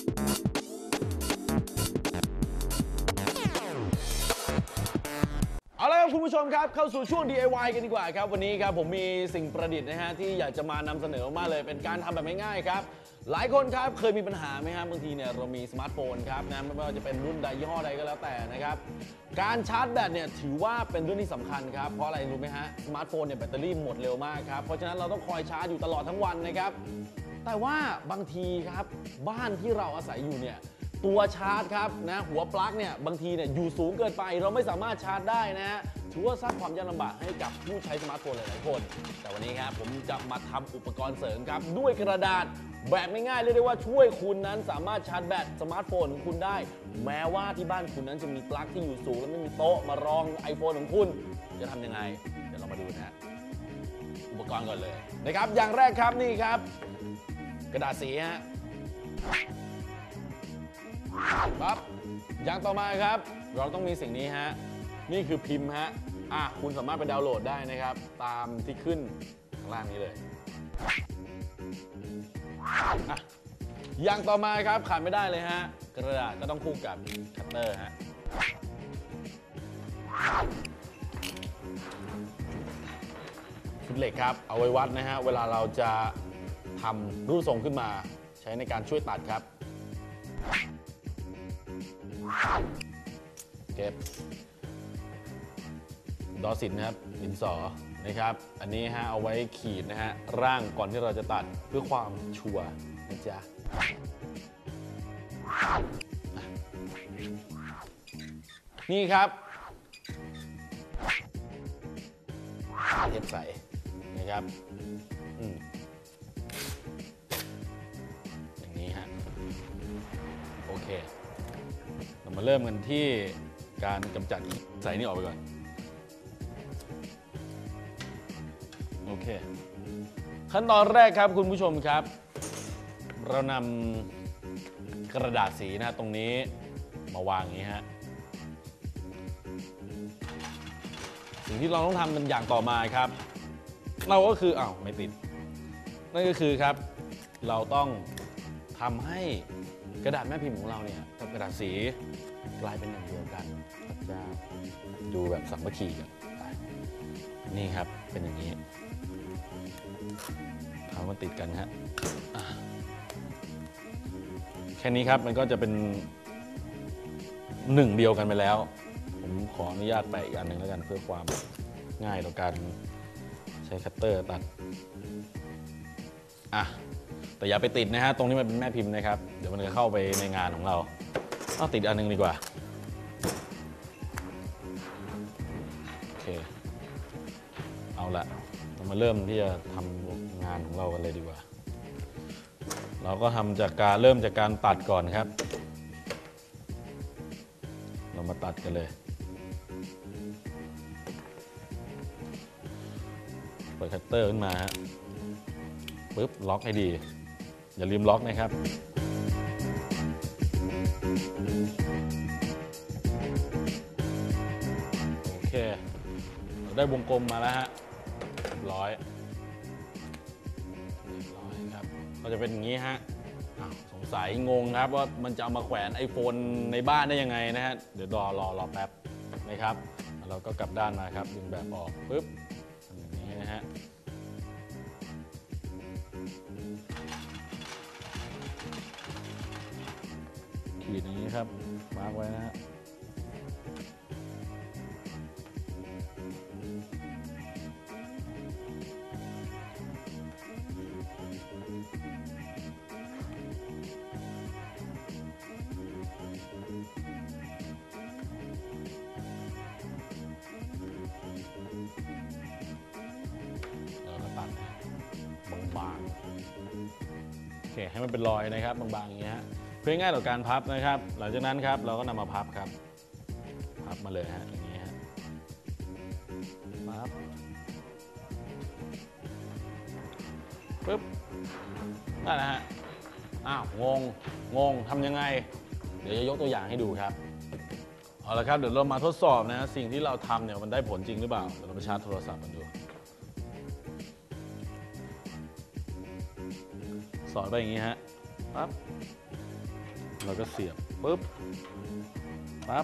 เอาละครับคุณผู้ชมครับเข้าสู่ช่วง DIY กันดีกว่าครับวันนี้ครับผมมีสิ่งประดิษฐ์นะฮะที่อยากจะมานำเสนอมากเลยเป็นการทำแบบง่ายๆครับหลายคนครับเคยมีปัญหาไหมครับบางทีเนี่ยเรามีสมาร์ทโฟนครับนะไม่ว่าจะเป็นรุ่นใดยี่ห้อใดก็แล้วแต่นะครับการชาร์จแบตเนี่ยถือว่าเป็นเรื่องที่สำคัญครับเพราะอะไรรู้ไหมฮะสมาร์ทโฟนเนี่ยแบตเตอรี่หมดเร็วมากครับเพราะฉะนั้นเราต้องคอยชาร์จอยู่ตลอดทั้งวันนะครับแต่ว่าบางทีครับบ้านที่เราอาศัยอยู่เนี่ยตัวชาร์จครับนะหัวปลั๊กเนี่ยบางทีเนี่ยอยู่สูงเกินไปเราไม่สามารถชาร์จได้นะฮะถือว่าสร้างความยากลำบากให้กับผู้ใช้สมาร์ทโฟนหลายๆคนแต่วันนี้ครับผมจะมาทำอุปกรณ์เสริมครับด้วยกระดาษแบบง่ายๆเรียกได้ว่าช่วยคุณนั้นสามารถชาร์จแบตสมาร์ทโฟนของคุณได้แม้ว่าที่บ้านคุณนั้นจะมีปลั๊กที่อยู่สูงและไม่มีโต๊ะมารอง iPhone ของคุณจะทำยังไงเดี๋ยวเรามาดูนะฮะอุปกรณ์ก่อนเลยนะครับอย่างแรกครับนี่ครับกระดาษสีฮะครับอย่างต่อมาครับเราต้องมีสิ่งนี้ฮะนี่คือพิมพ์ฮะคุณสามารถไปดาวน์โหลดได้นะครับตามที่ขึ้นข้างล่างนี้เลยอย่างต่อมาครับขาดไม่ได้เลยฮะกระดาษก็ต้องคู่กับคัตเตอร์ฮะชุดเหล็กครับเอาไว้วัดนะฮะเวลาเราจะทำรูปทรงขึ้นมาใช้ในการช่วยตัดครับเก็บดอสินนะครับดินสอนะครับอันนี้ฮะเอาไว้ขีดนะฮะร่างก่อนที่เราจะตัดเพื่อความชัวร์นะจ๊ะนี่ครับเทปใสนะครับอย่างนี้ฮะโอเคเรามาเริ่มกันที่การกำจัดใสนี่ออกไปก่อนโอเคขั้นตอนแรกครับคุณผู้ชมครับเรานำกระดาษสีนะตรงนี้มาวางอย่างนี้ฮะสิ่งที่เราต้องทำเป็นอย่างต่อมาครับเราก็คือไม่ติดนั่นก็คือครับเราต้องทำให้กระดาษแม่พิมพ์ของเราเนี่ยกับกระดาษสีกลายเป็นอย่างเดียวกันจะดูแบบสามัคคีกันนี่ครับเป็นอย่างนี้เอามาติดกันฮะแค่นี้ครับมันก็จะเป็นหนึ่งเดียวกันไปแล้วผมขออนุญาตแปะอีกอันหนึ่งแล้วกันเพื่อความง่ายต่อการใช้คัตเตอร์ตัดแต่อย่าไปติดนะฮะตรงนี้มันเป็นแม่พิมพ์นะครับเดี๋ยวมันจะเข้าไปในงานของเราติดอันนึงดีกว่าโอเคเอาละเรามาเริ่มที่จะทำงานของเรากันเลยดีกว่าเราก็ทำจากการเริ่มจากการตัดก่อนครับเรามาตัดกันเลยเปิดคัตเตอร์ขึ้นมาฮะปึ๊บล็อกให้ดีอย่าลืมล็อกนะครับโอเคเราได้วงกลมมาแล้วฮะเรียบร้อยครับก็จะเป็นอย่างนี้ฮะสงสัยงงครับว่ามันจะเอามาแขวน iPhone ในบ้านได้ยังไงนะฮะเดี๋ยวรอแป๊บนะครับเราก็กลับด้านมาครับดึงแบบออกปึ๊บอย่างนี้นะฮะขีดอย่างนี้ครับมาร์กไว้นะฮะบางๆโอเคให้มันเป็นรอยนะครับบางๆอย่างเงี้ยฮะเพื่อง่ายต่อการพับนะครับหลังจากนั้นครับเราก็นำมาพับครับพับมาเลยฮะอย่างนี้ฮะพับปึ๊บนั่นนะฮะงงทำยังไงเดี๋ยวจะยกตัวอย่างให้ดูครับเอาละครับเดี๋ยวเรามาทดสอบนะสิ่งที่เราทำเนี่ยมันได้ผลจริงหรือเปล่าเดี๋ยวเราไปชาร์จโทรศัพท์กันดูสอนไปอย่างนี้ฮะปั๊บเราก็เสียบปุ๊บปั๊บ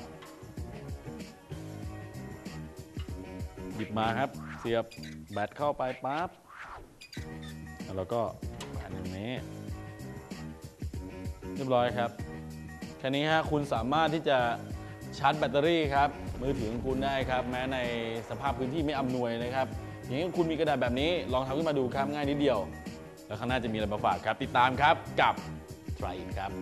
หยิบมาครับเสียบแบตเข้าไปปั๊บแล้วก็แผ่นอย่างนี้เรียบร้อยครับแค่นี้ฮะคุณสามารถที่จะชาร์จแบตเตอรี่ครับมือถือของคุณได้ครับแม้ในสภาพพื้นที่ไม่อำนวยนะครับอย่างนี้คุณมีกระดาษแบบนี้ลองทำขึ้นมาดูครับง่ายนิดเดียวแล้วข้างหน้าจะมีอะไรมาฝากครับติดตามครับกับ Try It ครับ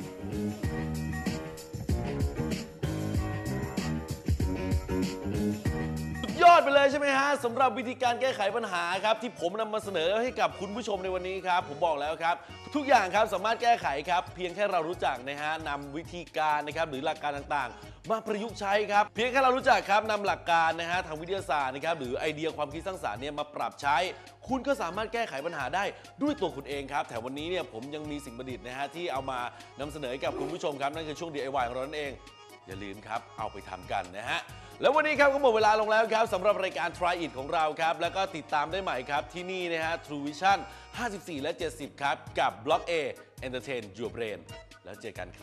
ยอดไปเลยใช่ไหมฮะสำหรับวิธีการแก้ไขปัญหาครับที่ผมนำมาเสนอให้กับคุณผู้ชมในวันนี้ครับผมบอกแล้วครับทุกอย่างครับสามารถแก้ไขครับเพียงแค่เรารู้จักนะฮะนำวิธีการนะครับหรือหลักการต่างๆมาประยุกต์ใช้ครับเพียงแค่เรารู้จักครับนำหลักการนะฮะทางวิทยาศาสตร์นะครับหรือไอเดียความคิดสร้างสรรค์เนี่ยมาปรับใช้คุณก็สามารถแก้ไขปัญหาได้ด้วยตัวคุณเองครับแต่วันนี้เนี่ยผมยังมีสิ่งประดิษฐ์นะฮะที่เอามานำเสนอให้กับคุณผู้ชมครับนั่นคือช่วง DIY ของเรานั่นเองอย่าลืมครับเอาไปทำกันนะฮะแล้ววันนี้ครับก็หมดเวลาลงแล้วครับสำหรับรายการ Try It ของเราครับแล้วก็ติดตามได้ใหม่ครับที่นี่นะฮะ True Vision 54 และ 70 ครับกับ Block A Entertain Your Brain แล้วเจอกัน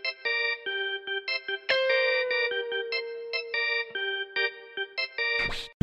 ครับ